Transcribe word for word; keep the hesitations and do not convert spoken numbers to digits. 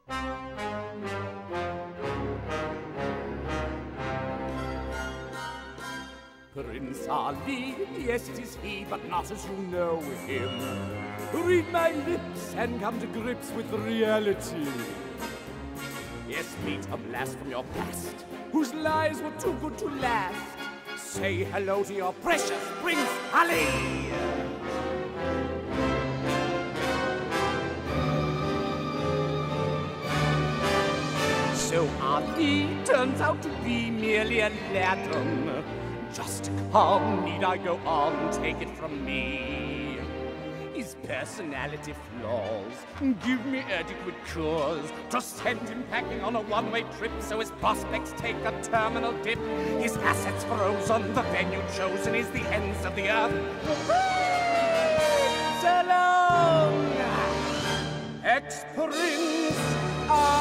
Prince Ali, yes, 'tis he, but not as you know him. Read my lips and come to grips with reality. Yes, meet a blast from your past, whose lies were too good to last. Say hello to your precious Prince Ali! So Ali turns out to be merely a latum. Just come, need I go on, take it from me. His personality flaws give me adequate cause to send him packing on a one-way trip, so his prospects take a terminal dip. His assets frozen, the venue chosen is the ends of the earth. So long, ex-Prince Ali.